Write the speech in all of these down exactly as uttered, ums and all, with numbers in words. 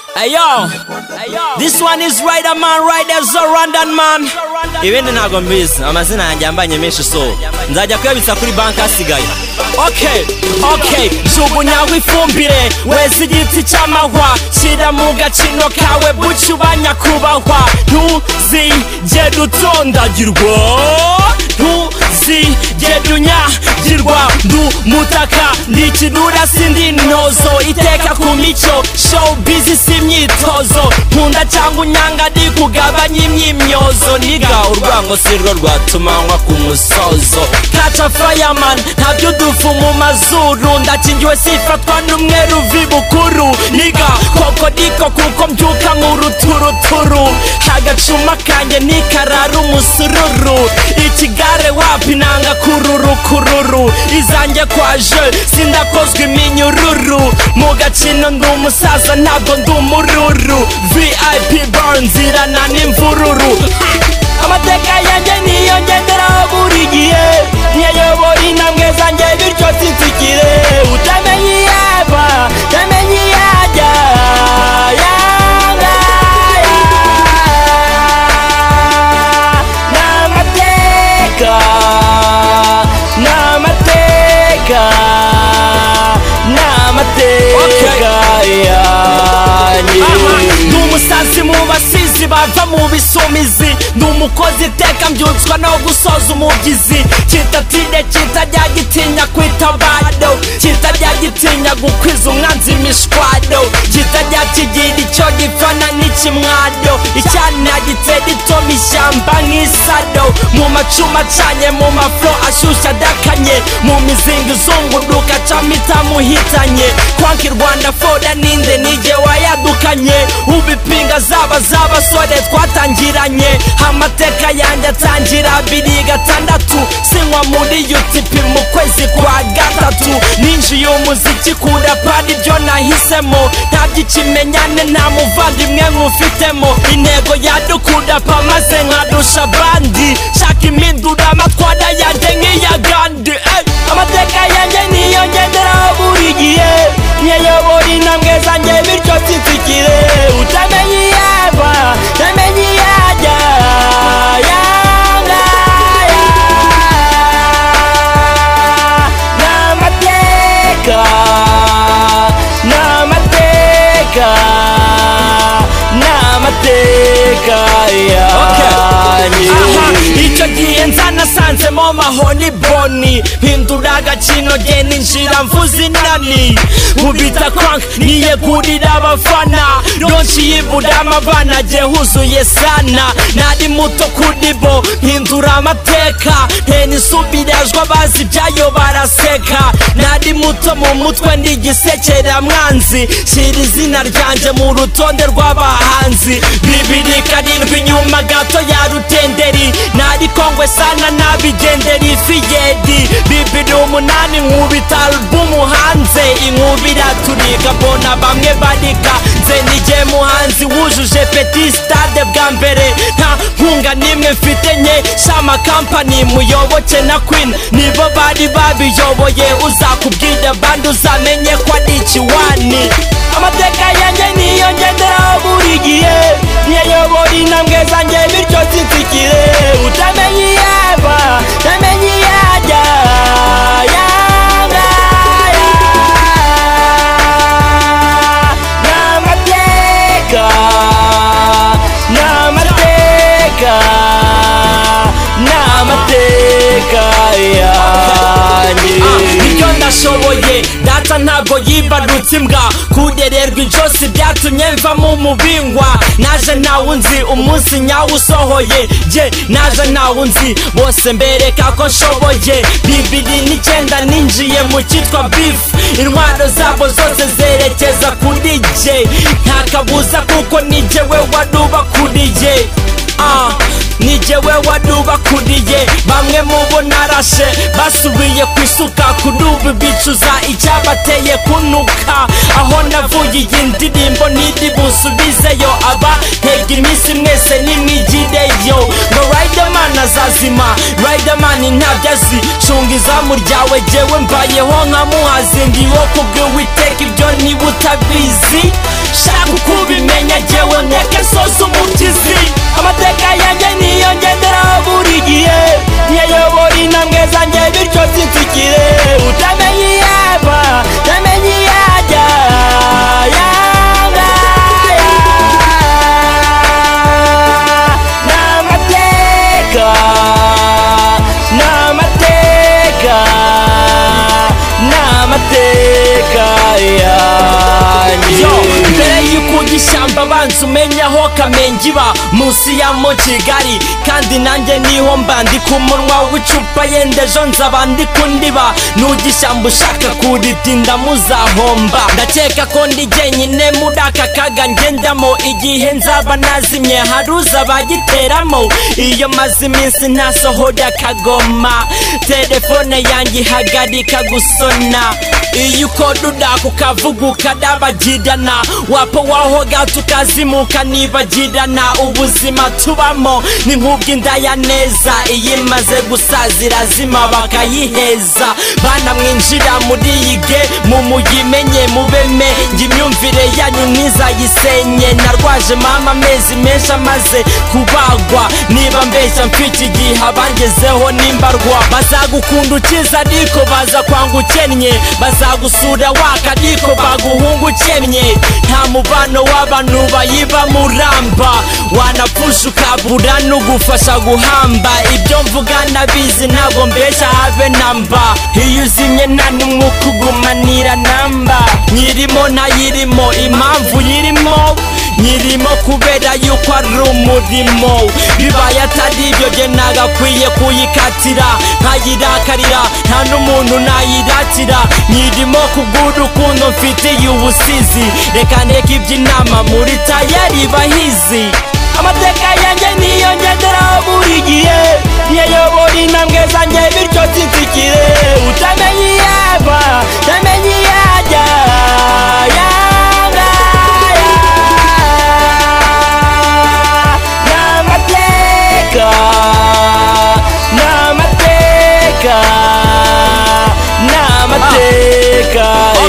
Hey yo, this one is Rider Man, Rider Zorandan man. Ibindi ntago mbizi, amazina yanjye yambanye menshi so nzajya kuyabitsa kuri banki asigaye. Okay, okay, jugunya wifumbire wezi igiti cy'amahwa shira mu gacino kawe bucyu banyakubahwa ntuzigere dutondagirwa ntuzigere dunyagirwa ndu mutaka ndikidura sindi ntozo iteka ku mico show busy simyitozo nkunda cyangwa unyanga ndi kugabanya imyimyozo niga urwango sirwo rwatumanywa ku musozo kaca fireman ntabyo dufu mu mazuru ndakingiwe sifatwa n'umweru vibukuru niga koko diko kuko mbyuka nk'uruturuturu agacuma kanjye nikarara umusururu ikigare wapi nanga kururu kururu izanjye kwaje sindakozwe iminyururu mu gacino ndi umusaza ntabwo ndi umururu V I P bar nzirana n'imvururu amateka yanjye niyo ngenderaho buri gihe ntiyayobora intambwe zanjye bityo sinzigire utamenye iyava utamenye iyajya n'amateka n'amateka n'amateka yanjye ndi umusazi mu basizi bava mu bisumizi ndi umukozi iteka mbyutswa no gusoza umubyizi kitatide kitajya gitinya kwita bado kitajya gitinya gukwiza umwanzi imishwado kitajya kigira icyo gipfana n'ikimwado icyana gitera itoma ishyamba nk'isado mu macuma acanye mu maflo ashyushya adakanye mu mizinga izunguruka camo itamuhitanye kwanka Rwanda foda ninde nige wayadukanye ubipinga zaba z'abasore twatangiranye amateka yanjye atangira abiri gatandatu sinywa muri yutipi mu kwezi kwa gatatu ninjiye umuziki kura padi ibyo nahisemo nta by'ikimenyane nta muvandimwe nkufitemo intego yadukunda pa maze nkadusha bandi shaka impindura amatwara yanjye nk'iya Gandhi amateka yanjye niyo ngenderaho buri gihe ntiyayobora intambwe zanjye bityo sinzigire utamenye iyava utamenye iyajya n'amateka n'amateka n'amateka yanjye icyo gihe nzanasanzemo mahoni boni mpindura agacino ge ninjira mvuza inani mubita kwank niyegurira abafana ronshi yibura amabana ge huzuye sana nari muto kuri bo mpindura amateka nteni isubirajwe abazi ibyayo baraseka nari muto mu mutwe ndi gisekera mwanzi shira izina ryanjye mu rutonde rw'abahanzi bibiri karindwi nyuma gato ya rutenderi nari kongwe sana nabigendera ifiyedi bibiri umunani nkubita albumu hanze inkubira turika mbona bamwe barika nze nige muhanzi wujuje petit stade bwa mbere nta nkunga nimwe mfite nke shama company muyoboke na Queen nibo bari babiyoboye uzakubwira bandi uzamenye ko ari ikiwani amateka yanjye niyo ngenderaho buri gihe ntiyayobora intambwe zanjye bityo sinzigire utamenye iyava utamenye iyajya n'amateka n'amateka n'amateka yanjye ibyo ndashoboye data ntabwo yibarutse imbwa kudererwa ijosi byatumye mvamo umubingwa naje nawe nzi umunsi nyawo usohoye je naje nawe nzi bose mbereka ko nshoboye bibiri n'icyenda ninjiye mu cyitwa beef intwaro zabo zose zerekeza kuri je nta kabuza kuko nijewe wadubakuriye ah nijewe wadubakuriye bamwe mubo narashe basubiye ku isuka kudubu bicuza icyabateye kunuka aho navuye iyi ndirimbo nidi busubizeyo aba ntega iminsi mwese nimwigireyo ngo Riderman azazima Riderman ntabyo azi cunga izamu ryawe jewe mbayeho nka muhazi ndiwo kubw'Uwiteka ibyo niba utabizi shaka uko banza umenya aho Kamenge iba munsi ya mo Kigali kandi nanjye niho mba ndi ku munwa w'icupa yenda ejo nzaba ndi kundiba nugishyamba ushaka kuritinda muzahomba ndakeka ko ndi jyenyine muri aka kaga ngendamo igihe nzaba nazimye haruza bagiteramo iyo maze iminsi ntasohora akagoma telefone yanjye ihagarika gusona iyo ukora udaka ukavuga ukadabagirana wapo waho gato ukazimuka nibagirana ubuzima tubamo ni nk'ubw'indaya neza iyo imaze gusaza irazima bakayiheza bana mwinjira muri iyi ge mumuyimenye mubeme njye imyumvire yanyu ntizayisenye narwaje mama amezi menshi amaze kubagwa niba mbeshya mfite igihe abangezeho nimbarwa bazagukunda ukiza ariko baza kwanga ukennye bazagusura waka ariko baguhunga ukennye nta mubano w'abantu bayiba muramba wanapfusha ukabura n'ugufasha guhamba ibyo mvuga nabizi ntabwo mbeshya habe namba iyo uzimye nta n'umwuka ugumanira namba nyirimo ntayirimo impamvu yirimo nyirimo kubera yuko ari umurimo bibaye atari ibyo jye nagakwiye kuyikatira nkayirakarira nta n'umuntu nayiratira nyirimo kubw'urukundo mfitiye ubusizi reka ndeke iby'inama muri tayari bahizi amateka yanjye niyo ngenderaho buri gihe yayobora intambwe zanjye bityo nsinzikire utamenye iyava utamenye iyajya n'amateka n'amateka n'amateka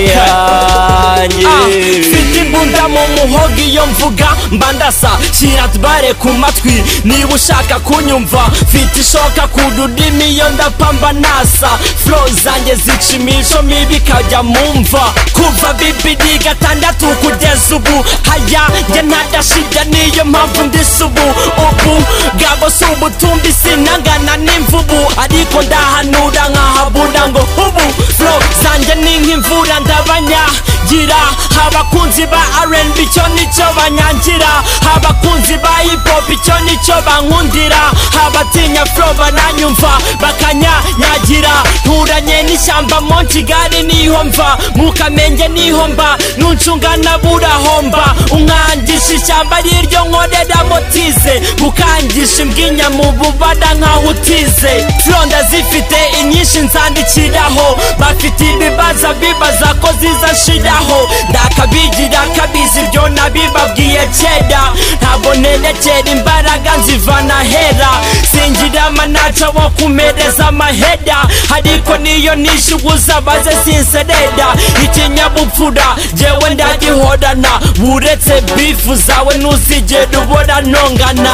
yanjye mfite imbunda mu muhogo iyo mvuga mbandasa shyira tubare ku matwi niba ushaka kunyumva mfite ishoka ku rurimi iyo ndapamba nasa flow zanjye zica imico mibi ikajya mumva kuva bibiri gatandatu kugeza ubu haya njye ntadashirya niyo mpamvu ndisa ubu ubu gabo si ubutumbi sinangana n'imvubu ariko ndahanura nkahabura ngo ubu flow zanjye ni nk'imvura ndabanyagira abakunzi ba R and B icyo nicyo banyangira abakunzi ba hip hop icyo nicyo bankundira abatinya flow bananyumva bakanyanyagira nturanye n'ishyamba mu Kigali niho mva mu Kamenge niho mba nuncunga naburahomba umwangisha ishyamba ariryo nkorera motize ukangisha imbwinya mu bubada nkaho utize flow ndazifite inyinshi nzandikiraho bafite ibibaza bibaza ko zizashiraho ndakabigira kabizi ibyo nabibabwiye kera ntabwo nerekera imbaraga nzivana hera singira amanaca wo kumereza amahera ariko niyo nishuguza baze sinserera ikinyabupfura jewe ndagihorana uretse bifu zawe ntuzigera ubona ntongana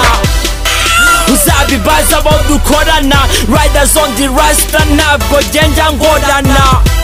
uzabibaza abo dukorana riders on the rasta ntabwo genda ngorana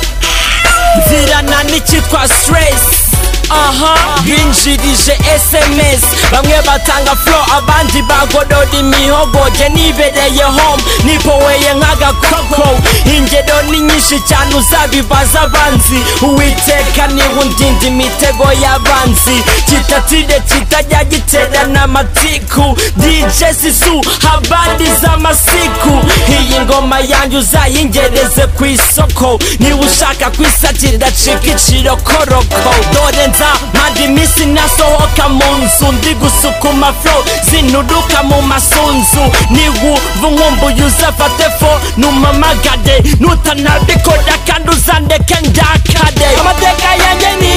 nzirana n'icyitwa stress aha binjirije S M S bamwe batanga flow abandi bagodora imihogo jye nibereye home nipoweye nk'agakoko ingero ni nyinshi cyane uzabibaza abanzi uwiteka niwe undinda imitego y'abanzi kitatire kitajya giterana amatiku D J Sisu habadiza amasiku iyi ngoma yanjye uzayingereze ku isoko niba ushaka kwisatira cika icirokoroko dore nza mandi misi nasohoka mu nzu ndi gusukuma flow zinuruka mu masunzu niwumva nkumbuye uzafate fo numamagade nutanabikora kandi uzandeke ndakade amateka yanjye ni